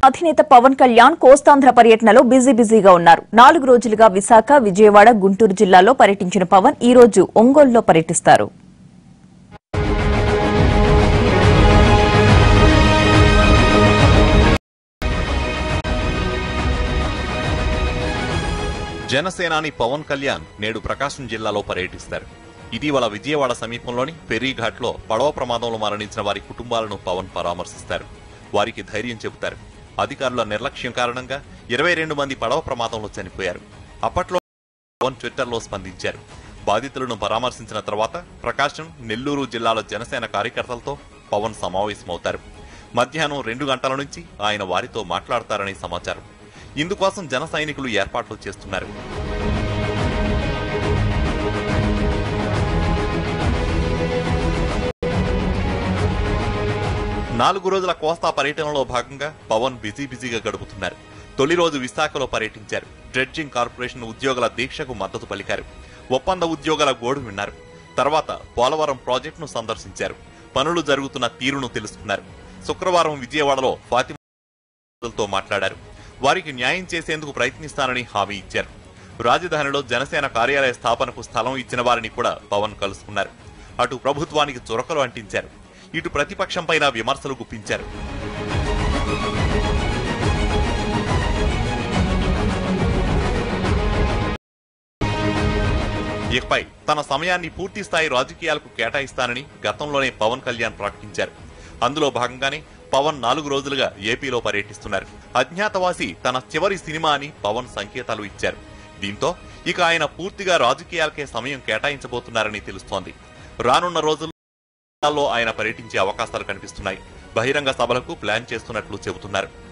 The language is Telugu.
అధినేత పవన్ కళ్యాణ్ కోస్తాంధ్ర పర్యటనలో బిజీగా ఉన్నారు. 4 రోజులుగా విశాఖ, విజయవాడ, గుంటూరు జిల్లాల్లో పర్యటించిన పవన్ ఈ రోజు ఒంగోలులో పర్యటిస్తారు. జనసేనాని పవన్ కళ్యాణ్ నేడు ప్రకాశం జిల్లాలో పర్యటిస్తారు. ఇటీవల విజయవాడ సమీపంలోని ఫెర్రీఘాట్లో పడవ ప్రమాదంలో మరణించిన వారి కుటుంబాలను పవన్ పరామర్శిస్తారు. వారికి ధైర్యం చెబుతారు. అధికారుల నిర్లక్ష్యం కారణంగా 22 మంది పడవ ప్రమాదంలో చనిపోయారు. అప్పట్లో పవన్ ట్విట్టర్లో స్పందించారు. బాధితులను పరామర్శించిన తర్వాత ప్రకాశం, నెల్లూరు జిల్లాల జనసేన కార్యకర్తలతో పవన్ సమావేశమవుతారు. మధ్యాహ్నం 2 గంటల నుంచి ఆయన వారితో మాట్లాడతారని సమాచారం. ఇందుకోసం జన సైనికులు ఏర్పాట్లు చేస్తున్నారు. నాలుగు రోజుల కోస్తా పర్యటనలో భాగంగా పవన్ బిజీగా గడుపుతున్నారు. తొలి రోజు విశాఖలో పర్యటించారు. డ్రెడ్జింగ్ కార్పొరేషన్ ఉద్యోగుల దీక్షకు మద్దతు పలికారు. ఒప్పంద ఉద్యోగుల గోడు విన్నారు. తర్వాత పోలవరం ప్రాజెక్టును సందర్శించారు. పనులు జరుగుతున్న తీరును తెలుసుకున్నారు. శుక్రవారం విజయవాడలో ఫాతిమాతో మాట్లాడారు. వారికి న్యాయం చేసేందుకు ప్రయత్నిస్తానని హామీ ఇచ్చారు. రాజధానిలో జనసేన కార్యాలయ స్థాపనకు స్థలం ఇచ్చిన వారిని కూడా పవన్ కలుసుకున్నారు. అటు ప్రభుత్వానికి చురకలు అంటించారు. ఇటు ప్రతిపక్షంపైన విమర్శలు గుప్పించారు. ఇకపై తన సమయాన్ని పూర్తి స్థాయి రాజకీయాలకు కేటాయిస్తానని గతంలోనే పవన్ కళ్యాణ్ ప్రకటించారు. అందులో భాగంగానే పవన్ 4 రోజులుగా ఏపీలో పర్యటిస్తున్నారు. అజ్ఞాతవాసి తన చివరి సినిమా అని పవన్ సంకేతాలు ఇచ్చారు. దీంతో ఇక ఆయన పూర్తిగా రాజకీయాలకే సమయం కేటాయించబోతున్నారని తెలుస్తోంది. రానున్న రోజుల్లో ఆయన పర్యటించే అవకాశాలు కనిపిస్తున్నాయి. బహిరంగ సభలకు ప్లాన్ చేస్తున్నట్లు చెబుతున్నారు.